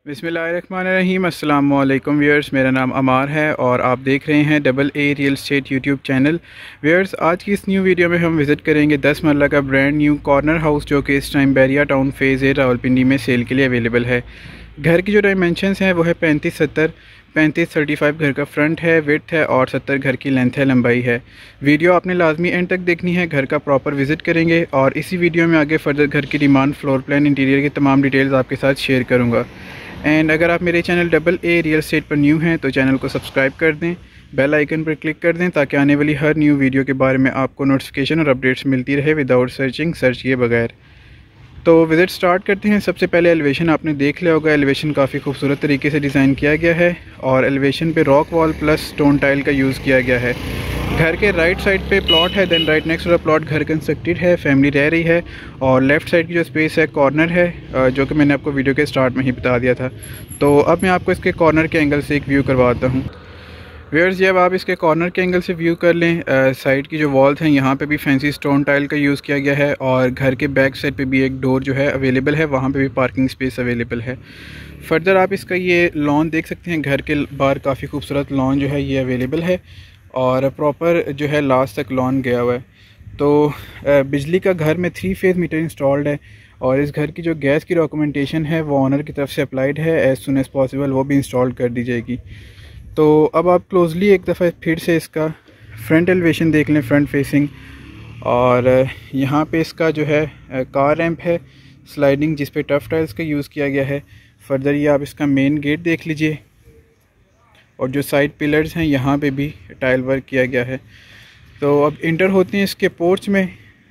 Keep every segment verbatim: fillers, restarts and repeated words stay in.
बिस्मिल्लाहिर्रहमानिर्रहीम। अस्सलाम वालेकुम व्यूअर्स, मेरा नाम अमार है और आप देख रहे हैं double A real estate YouTube channel. Viewers, आज की इस न्यू वीडियो में हम विज़िट करेंगे दस मरला का ब्रांड न्यू कॉर्नर हाउस जो कि इस time Bahria town phase A Rawalpindi में सेल के लिए अवेलेबल है। घर की जो डायमेंशंस हैं वो है पैंतीस सत्तर पैंतीस थर्टी फाइव घर का फ्रंट है, विड्थ है और सत्तर घर की लेंथ है, लंबाई है। वीडियो आपने लाजमी एंड तक देखनी है, घर का प्रॉपर विज़िट करेंगे और इसी वीडियो में आगे फर्दर घर की डिमांड, फ्लोर प्लान, इंटीरियर की तमाम डिटेल्स आपके साथ शेयर करूँगा। एंड अगर आप मेरे channel double A real estate पर न्यू हैं तो चैनल को सब्सक्राइब कर दें, बेल आइकन पर क्लिक कर दें ताकि आने वाली हर न्यू वीडियो के बारे में आपको नोटिफिकेशन और अपडेट्स मिलती रहे विदाउट सर्चिंग, सर्च किए बगैर। तो विज़िट स्टार्ट करते हैं। सबसे पहले एलिवेशन आपने देख लिया होगा, एलिवेशन काफ़ी खूबसूरत तरीके से डिज़ाइन किया गया है और एलिवेशन पे rock wall plus stone tile का यूज़ किया गया है। घर के राइट साइड पे प्लॉट है, then right next to the plot घर कंस्ट्रक्टेड है, फैमिली रह रही है और लेफ़्ट साइड की जो स्पेस है कॉर्नर है, जो कि मैंने आपको वीडियो के स्टार्ट में ही बता दिया था। तो अब मैं आपको इसके कॉर्नर के एंगल से एक व्यू करवाता हूँ। व्यूअर्स, जब आप इसके कॉर्नर के एंगल से व्यू कर लें, साइड की जो वॉल्स हैं यहाँ पे भी फैंसी स्टोन टाइल का यूज़ किया गया है और घर के बैक साइड पे भी एक डोर जो है अवेलेबल है, वहाँ पे भी पार्किंग स्पेस अवेलेबल है। फर्दर आप इसका ये लॉन देख सकते हैं, घर के बाहर काफ़ी खूबसूरत लॉन जो है ये अवेलेबल है और प्रॉपर जो है लास्ट तक लॉन गया हुआ है। तो बिजली का घर में थ्री फेज़ मीटर इंस्टॉल्ड है और इस घर की जो गैस की डॉक्यूमेंटेशन है वो ऑनर की तरफ से अप्लाइड है, एज़ सुन एज़ पॉसिबल वो भी इंस्टॉल कर दी जाएगी। तो अब आप क्लोजली एक दफ़ा फिर से इसका फ्रंट एलिवेशन देख लें, फ्रंट फेसिंग। और यहाँ पे इसका जो है कार रैंप है स्लाइडिंग, जिस पे टफ टाइल्स का यूज़ किया गया है। फर्दर ये आप इसका मेन गेट देख लीजिए और जो साइड पिलर्स हैं यहाँ पे भी टाइल वर्क किया गया है। तो अब इंटर होते हैं इसके पोर्च में।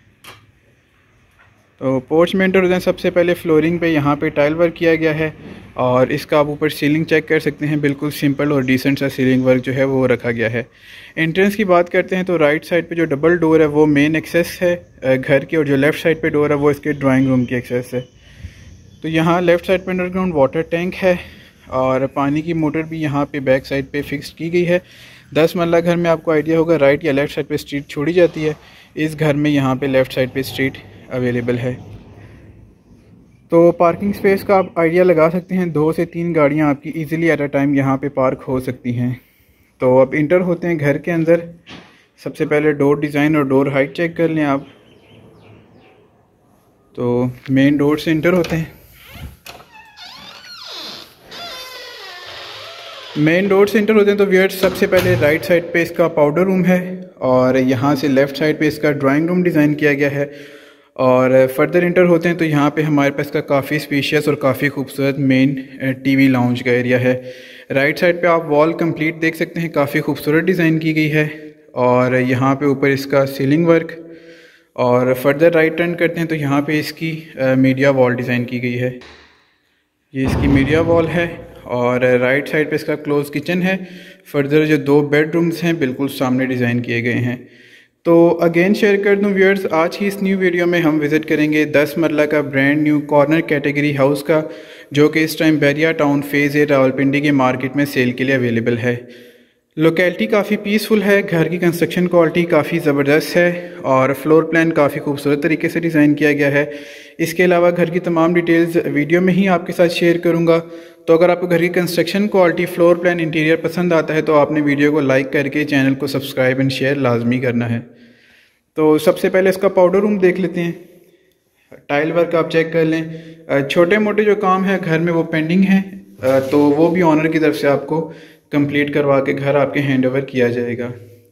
तो पोर्च में इंटर होते हैं, सबसे पहले फ्लोरिंग पे यहाँ पे टाइल वर्क किया गया है और इसका आप ऊपर सीलिंग चेक कर सकते हैं, बिल्कुल सिंपल और डिसेंट सा सीलिंग वर्क जो है वो रखा गया है। एंट्रेंस की बात करते हैं तो राइट साइड पे जो डबल डोर है वो मेन एक्सेस है घर की और जो लेफ़्ट साइड पे डोर है वो इसके ड्राइंग रूम की एक्सेस है। तो यहाँ लेफ़्ट साइड पे अंडरग्राउंड वाटर टैंक है और पानी की मोटर भी यहाँ पे बैक साइड पे फिक्स की गई है। दस मरला घर में आपको आइडिया होगा राइट या लेफ़्ट साइड पे स्ट्रीट छोड़ी जाती है, इस घर में यहाँ पे लेफ़्ट साइड पे स्ट्रीट अवेलेबल है। तो पार्किंग स्पेस का आप आइडिया लगा सकते हैं, दो से तीन गाड़ियाँ आपकी इजीली एट अ टाइम यहाँ पे पार्क हो सकती हैं। तो अब इंटर होते हैं घर के अंदर। सबसे पहले डोर डिज़ाइन और डोर हाइट चेक कर लें आप। तो मेन डोर से इंटर होते हैं। मेन डोर से इंटर होते हैं तो व्यूअर्स, सबसे पहले राइट साइड पे इसका पाउडर रूम है और यहाँ से लेफ़्ट साइड पे इसका ड्राइंग रूम डिज़ाइन किया गया है। और फर्दर इंटर होते हैं तो यहाँ पे हमारे पास का काफ़ी स्पेशियस और काफ़ी खूबसूरत मेन टीवी लाउंज का एरिया है। राइट साइड पे आप वॉल कंप्लीट देख सकते हैं, काफ़ी खूबसूरत डिज़ाइन की गई है और यहाँ पे ऊपर इसका सीलिंग वर्क। और फर्दर राइट टर्न करते हैं तो यहाँ पे इसकी मीडिया वॉल डिज़ाइन की गई है, ये इसकी मीडिया वॉल है। और राइट साइड पे इसका क्लोज किचन है। फर्दर जो दो बेडरूम्स हैं बिल्कुल सामने डिज़ाइन किए गए हैं। तो अगेन शेयर कर दूं व्यूअर्स, आज की इस न्यू वीडियो में हम विज़िट करेंगे दस मरला का brand new corner category house का, जो कि इस time Bahria town phase A Rawalpindi के मार्केट में सेल के लिए अवेलेबल है। लोकेलिटी काफ़ी पीसफुल है, घर की कंस्ट्रक्शन क्वालिटी काफ़ी ज़बरदस्त है और फ्लोर प्लान काफ़ी खूबसूरत तरीके से डिज़ाइन किया गया है। इसके अलावा घर की तमाम डिटेल्स वीडियो में ही आपके साथ शेयर करूँगा। तो अगर आपको घर की construction quality, floor plan, interior पसंद आता है तो आपने वीडियो को लाइक करके चैनल को सब्सक्राइब एंड शेयर लाजमी करना है। तो सबसे पहले इसका पाउडर रूम देख लेते हैं। टाइल वर्क आप चेक कर लें, छोटे मोटे जो काम है घर में वो पेंडिंग है, तो वो भी ऑनर की तरफ से आपको कंप्लीट करवा के घर आपके हैंड ओवर किया जाएगा।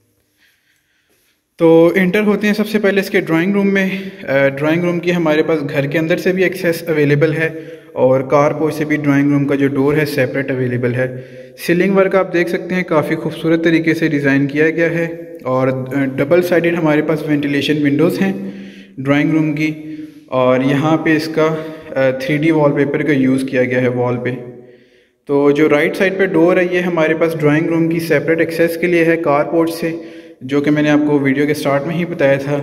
तो इंटर होते हैं सबसे पहले इसके ड्राइंग रूम में। ड्राइंग रूम की हमारे पास घर के अंदर से भी एक्सेस अवेलेबल है और कार पोर्च से भी ड्राइंग रूम का जो डोर है सेपरेट अवेलेबल है। सीलिंग वर्क आप देख सकते हैं, काफ़ी खूबसूरत तरीके से डिज़ाइन किया गया है और डबल साइडेड हमारे पास वेंटिलेशन विंडोज़ हैं ड्राइंग रूम की। और यहाँ पे इसका थ्री डी वॉलपेपर का यूज़ किया गया है वॉल पे। तो जो राइट साइड पे डोर है ये हमारे पास ड्राइंग रूम की सेपरेट एक्सेस के लिए है कार पोर्च से, जो कि मैंने आपको वीडियो के स्टार्ट में ही बताया था।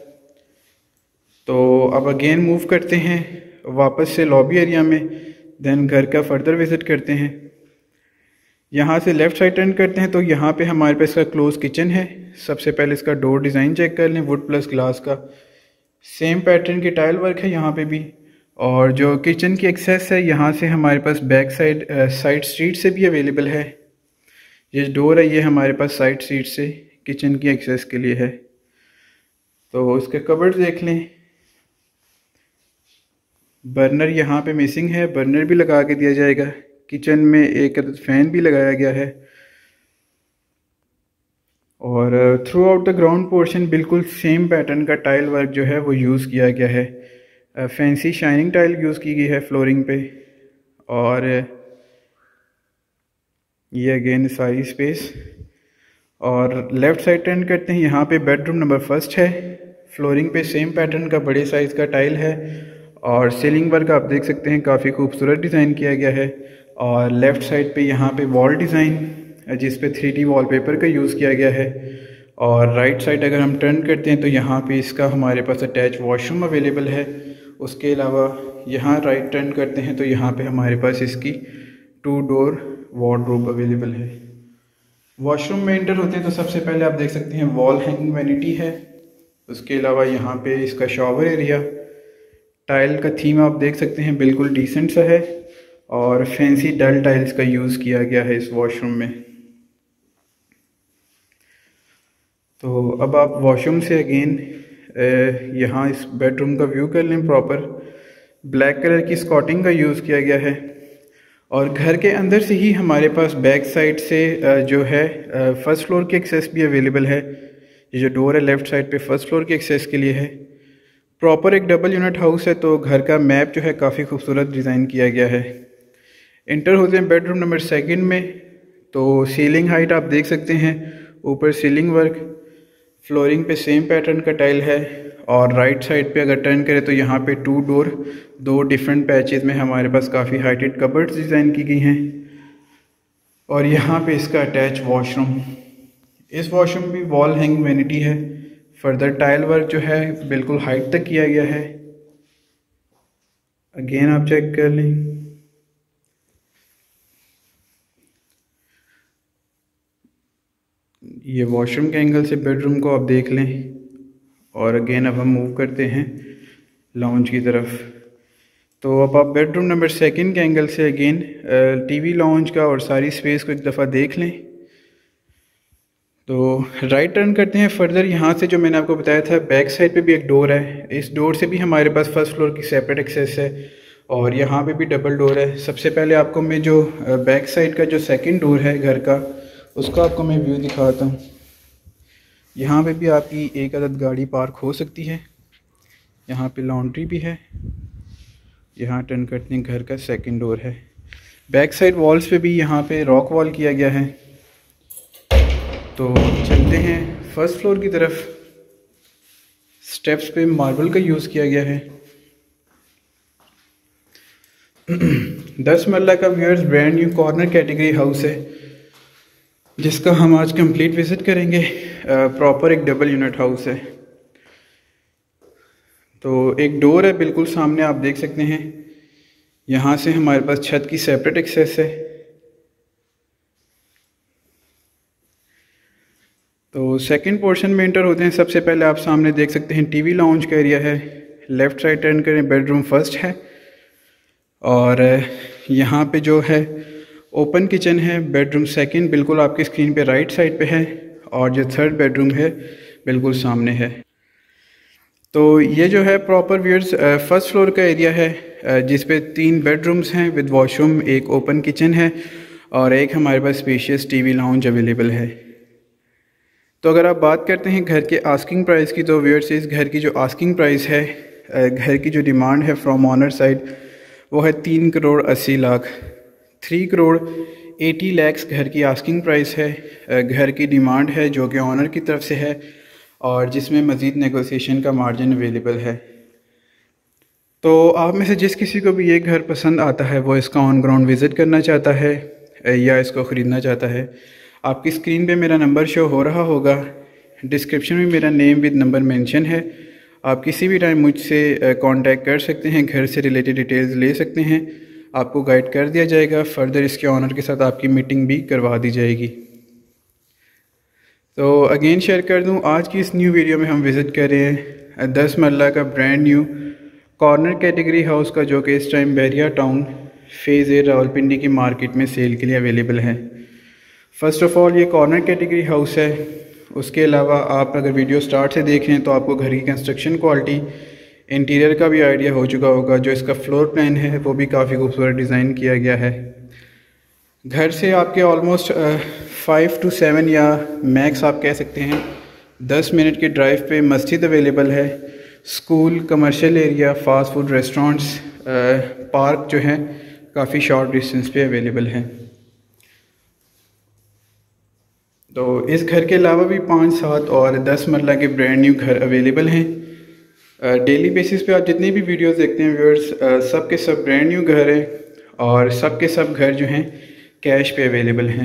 तो अब अगेन मूव करते हैं वापस से लॉबी एरिया में, देन घर का फर्दर विज़िट करते हैं। यहाँ से लेफ़्ट साइड टर्न करते हैं तो यहाँ पे हमारे पास इसका क्लोज किचन है। सबसे पहले इसका डोर डिज़ाइन चेक कर लें, वुड प्लस ग्लास का, सेम पैटर्न की टाइल वर्क है यहाँ पे भी और जो किचन की एक्सेस है यहाँ से हमारे पास बैक साइड साइड स्ट्रीट से भी अवेलेबल है। ये डोर है ये हमारे पास साइड स्ट्रीट से किचन की एक्सेस के लिए है। तो इसके कबर्ड देख लें। बर्नर यहाँ पे मिसिंग है, बर्नर भी लगा के दिया जाएगा। किचन में एक फैन भी लगाया गया है और throughout the ground portion बिल्कुल सेम पैटर्न का टाइल वर्क जो है वो यूज़ किया गया है। फैंसी शाइनिंग टाइल यूज़ की गई है फ्लोरिंग पे। और ये अगेन सारी स्पेस। और लेफ़्ट साइड टर्न करते हैं, यहाँ पे बेडरूम नंबर फर्स्ट है। फ्लोरिंग पे सेम पैटर्न का बड़े साइज़ का टाइल है और सीलिंग वर्क आप देख सकते हैं काफ़ी खूबसूरत डिज़ाइन किया गया है। और लेफ़्ट साइड पे यहाँ पे वॉल डिज़ाइन जिस पे थ्री डी वॉलपेपर का यूज़ किया गया है। और राइट साइड अगर हम टर्न करते हैं तो यहाँ पे इसका हमारे पास अटैच वॉशरूम अवेलेबल है। उसके अलावा यहाँ राइट टर्न करते हैं तो यहाँ पे हमारे पास इसकी टू डोर वार्डरोब अवेलेबल है। वॉशरूम में एंटर होते हैं तो सबसे पहले आप देख सकते हैं वॉल हैंगिंग वैनिटी है। उसके अलावा यहाँ पे इसका शॉवर एरिया, टाइल का थीम आप देख सकते हैं बिल्कुल डिसेंट सा है और फैंसी डल टाइल्स का यूज़ किया गया है इस वॉशरूम में। तो अब आप वॉशरूम से अगेन यहाँ इस बेडरूम का व्यू कर लें। प्रॉपर ब्लैक कलर की स्कॉटिंग का यूज़ किया गया है और घर के अंदर से ही हमारे पास बैक साइड से जो है फर्स्ट फ्लोर की एक्सेस भी अवेलेबल है। ये जो डोर है लेफ़्ट साइड पे फर्स्ट फ्लोर की एक्सेस के लिए है। प्रॉपर एक डबल यूनिट हाउस है तो घर का मैप जो है काफ़ी खूबसूरत डिज़ाइन किया गया है। इंटर होते हैं बेडरूम नंबर सेकंड में तो सीलिंग हाइट आप देख सकते हैं, ऊपर सीलिंग वर्क, फ्लोरिंग पे सेम पैटर्न का टाइल है। और राइट साइड पे अगर टर्न करें तो यहाँ पे टू डोर दो डिफरेंट पैचेस में हमारे पास काफ़ी हाइटेड कबर्ड्स डिज़ाइन की गई हैं। और यहाँ पे इसका अटैच वॉशरूम, इस वॉशरूम भी वॉल हैंग वैनिटी है। फर्दर टाइल वर्क जो है बिल्कुल हाइट तक किया गया है। अगेन आप चेक कर लें। ये वॉशरूम के एंगल से बेडरूम को आप देख लें। और अगेन अब हम मूव करते हैं लाउंज की तरफ। तो अब आप बेडरूम नंबर सेकंड के एंगल से अगेन टीवी लाउंज का और सारी स्पेस को एक दफ़ा देख लें। तो राइट टर्न करते हैं फर्दर। यहाँ से जो मैंने आपको बताया था बैक साइड पे भी एक डोर है। इस डोर से भी हमारे पास फर्स्ट फ्लोर की सेपरेट एक्सेस है और यहाँ पे भी डबल डोर है। सबसे पहले आपको मैं जो बैक साइड का जो सेकंड डोर है घर का उसका आपको मैं व्यू दिखाता हूँ। यहाँ पे भी आपकी एक अदद गाड़ी पार्क हो सकती है। यहाँ पे लॉन्ड्री भी है। यहाँ टर्न करते हैं घर का सेकंड डोर है। बैक साइड वॉल्स पे भी यहाँ पे रॉक वॉल किया गया है। तो चलते हैं फर्स्ट फ्लोर की तरफ। स्टेप्स पे मार्बल का यूज़ किया गया है। दस मरला का viewers brand new corner category house है जिसका हम आज कंप्लीट विजिट करेंगे। प्रॉपर एक डबल यूनिट हाउस है। तो एक डोर है बिल्कुल सामने आप देख सकते हैं। यहाँ से हमारे पास छत की सेपरेट एक्सेस है। तो सेकंड पोर्शन में एंटर होते हैं। सबसे पहले आप सामने देख सकते हैं टीवी लाउंज का एरिया है। लेफ़्ट साइड टर्न करें, बेडरूम फर्स्ट है और यहाँ पे जो है ओपन किचन है। बेडरूम सेकंड बिल्कुल आपकी स्क्रीन पे राइट साइड पे है और जो थर्ड बेडरूम है बिल्कुल सामने है। तो ये जो है प्रॉपर व्यूअर्स फर्स्ट फ्लोर का एरिया है जिस पे तीन बेडरूम्स हैं विद वॉशरूम, एक ओपन किचन है और एक हमारे पास स्पेशियस टीवी लाउंज अवेलेबल है। तो अगर आप बात करते हैं घर के आस्किंग प्राइस की तो व्यूअर्स इस घर की जो आस्किंग प्राइस है, घर की जो डिमांड है फ्रॉम ऑनर साइड वो है तीन करोड़ अस्सी लाख थ्री करोड़ एटी लैक्स घर की आस्किंग प्राइस है। घर की डिमांड है जो कि ऑनर की तरफ से है और जिसमें मज़ीद नेगोशिएशन का मार्जिन अवेलेबल है। तो आप में से जिस किसी को भी ये घर पसंद आता है वो इसका ऑन ग्राउंड विज़िट करना चाहता है या इसको ख़रीदना चाहता है, आपकी स्क्रीन पे मेरा नंबर शो हो रहा होगा। डिस्क्रिप्शन में मेरा नेम विद नंबर मेंशन है। आप किसी भी टाइम मुझसे कांटेक्ट कर सकते हैं, घर से रिलेटेड डिटेल्स ले सकते हैं, आपको गाइड कर दिया जाएगा। फर्दर इसके ऑनर के साथ आपकी मीटिंग भी करवा दी जाएगी। तो अगेन शेयर कर दूं, आज की इस न्यू वीडियो में हम विज़िट कर रहे हैं दस मरला का brand new corner category house का, जो कि इस time Bahria town phase A Rawalpindi की मार्केट में सेल के लिए अवेलेबल है। फ़र्स्ट ऑफ़ ऑल ये कॉर्नर कैटेगरी हाउस है। उसके अलावा आप अगर वीडियो स्टार्ट से देख रहे हैं तो आपको घर की कंस्ट्रक्शन क्वालिटी, इंटीरियर का भी आइडिया हो चुका होगा। जो इसका फ्लोर प्लान है वो भी काफ़ी खूबसूरत डिज़ाइन किया गया है। घर से आपके ऑलमोस्ट फाइव टू सेवन या मैक्स आप कह सकते हैं दस मिनट के ड्राइव पे मस्जिद अवेलेबल है। School, commercial area, fast food restaurants, park जो है काफ़ी शॉर्ट डिस्टेंस पे अवेलेबल है। तो इस घर के अलावा भी पाँच सात और दस मरला के ब्रांड न्यू घर अवेलेबल हैं। डेली बेसिस पे आप जितनी भी वीडियोस देखते हैं व्यूअर्स, सब के सब ब्रांड न्यू घर हैं और सब के सब घर जो हैं कैश पे अवेलेबल हैं।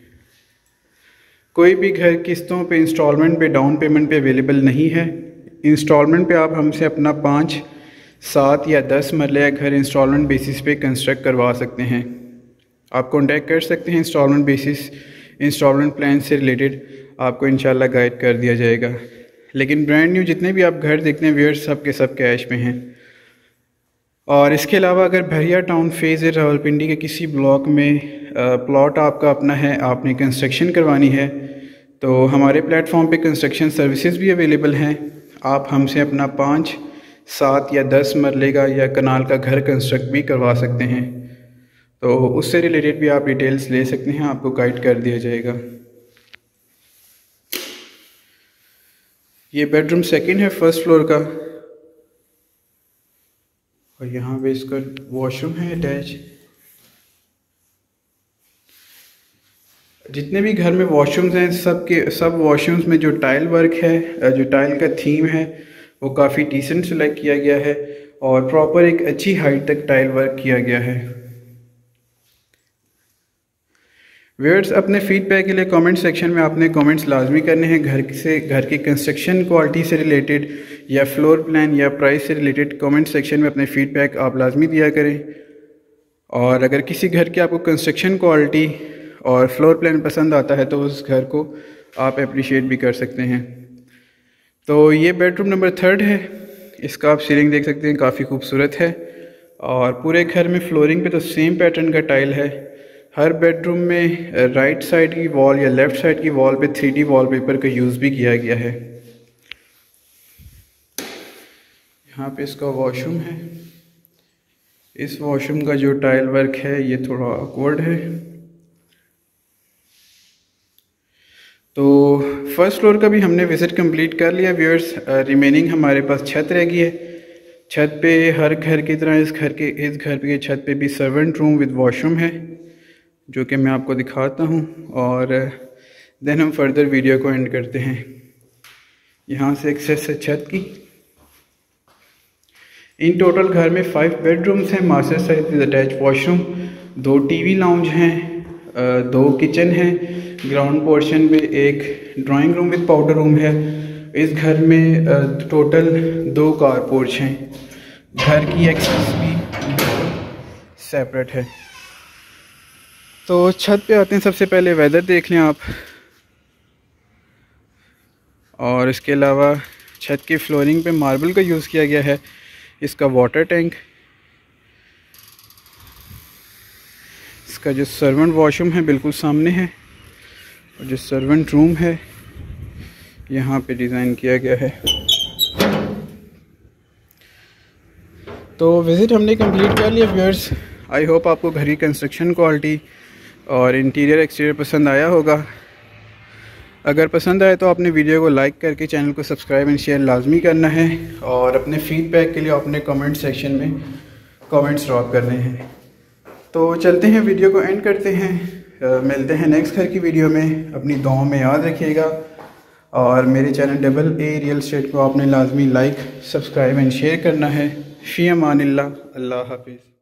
कोई भी घर किस्तों पे, इंस्टॉलमेंट पे, डाउन पेमेंट पे अवेलेबल नहीं है। इंस्टॉलमेंट पे आप हमसे अपना पाँच सात या दस मरले का घर इंस्टॉलमेंट बेसिस पे कंस्ट्रक्ट करवा सकते हैं। आप कॉन्टेक्ट कर सकते हैं। इंस्टॉलमेंट बेसिस, इंस्टॉलमेंट प्लान से रिलेटेड आपको इंशाल्लाह गाइड कर दिया जाएगा। लेकिन ब्रांड न्यू जितने भी आप घर देखते हैं व्यूअर्स, सब के सब कैश में हैं। और इसके अलावा अगर Bahria town phase A Rawalpindi के किसी ब्लॉक में प्लॉट आपका अपना है, आपने कंस्ट्रक्शन करवानी है, तो हमारे प्लेटफॉर्म पे कंस्ट्रक्शन सर्विसेज भी अवेलेबल हैं। आप हमसे अपना पाँच सात या दस मरले का या कनाल का घर कंस्ट्रक्ट भी करवा सकते हैं। तो उससे रिलेटेड भी आप डिटेल्स ले सकते हैं, आपको गाइड कर दिया जाएगा। ये बेडरूम सेकंड है फर्स्ट फ्लोर का, और यहाँ पे इसका वॉशरूम है अटैच। जितने भी घर में वॉशरूम्स हैं, सब के सब वॉशरूम्स में जो टाइल वर्क है, जो टाइल का थीम है, वो काफ़ी डिसेंट सेलेक्ट किया गया है और प्रॉपर एक अच्छी हाइट तक टाइल वर्क किया गया है। व्यूअर्स, अपने फीडबैक के लिए कमेंट सेक्शन में आपने कमेंट्स लाजमी करने हैं। घर से, घर की कंस्ट्रक्शन क्वालिटी से रिलेटेड या फ्लोर प्लान या प्राइस से रिलेटेड कमेंट सेक्शन में अपने फीडबैक आप लाजमी दिया करें। और अगर किसी घर की आपको कंस्ट्रक्शन क्वालिटी और फ्लोर प्लान पसंद आता है तो उस घर को आप अप्रिशिएट भी कर सकते हैं। तो ये बेडरूम नंबर थर्ड है। इसका आप सीलिंग देख सकते हैं, काफ़ी खूबसूरत है। और पूरे घर में फ्लोरिंग पे तो सेम पैटर्न का टाइल है। हर बेडरूम में राइट साइड की वॉल या लेफ़्ट साइड की वॉल पे थ्री डी वॉलपेपर का यूज़ भी किया गया है। यहाँ पे इसका वॉशरूम है। इस वॉशरूम का जो टाइल वर्क है ये थोड़ा ऑकवर्ड है। तो फर्स्ट फ्लोर का भी हमने विज़िट कंप्लीट कर लिया व्यूअर्स। रिमेनिंग हमारे पास छत रह गई है। छत पे हर घर की तरह इस घर के इस घर के छत पे भी सर्वेंट रूम विद वॉशरूम है, जो कि मैं आपको दिखाता हूँ। और देन हम फर्दर वीडियो को एंड करते हैं। यहाँ से एक्सेस है छत की। इन टोटल घर में फाइव बेडरूम्स हैं, master size with attach washroom, दो टीवी लाउंज हैं, दो किचन हैं। ग्राउंड पोर्शन में एक drawing room with powder room है। इस घर में टोटल दो कार पोर्च हैं। घर की एक्सेस भी सेपरेट है। तो छत पे आते हैं। सबसे पहले वेदर देख लें आप। और इसके अलावा छत की फ्लोरिंग पे मार्बल का यूज़ किया गया है। इसका वाटर टैंक, इसका जो सर्वेंट वॉशरूम है बिल्कुल सामने है, और जो सर्वेंट रूम है यहाँ पे डिज़ाइन किया गया है। तो विज़िट हमने कंप्लीट कर लिया व्यूअर्स। आई होप आपको घर की कंस्ट्रक्शन क्वालिटी और इंटीरियर एक्सटीरियर पसंद आया होगा। अगर पसंद आए तो आपने वीडियो को लाइक करके चैनल को सब्सक्राइब एंड शेयर लाजमी करना है। और अपने फीडबैक के लिए अपने कमेंट सेक्शन में कमेंट्स ड्रॉप करने हैं। तो चलते हैं, वीडियो को एंड करते हैं। आ, मिलते हैं नेक्स्ट घर की वीडियो में। अपनी दुआओं में याद रखिएगा। और मेरे channel double A real estate को आपने लाजमी लाइक, सब्सक्राइब एंड शेयर करना है। फ़ी अमानिल्लाह, अल्लाह हाफिज़।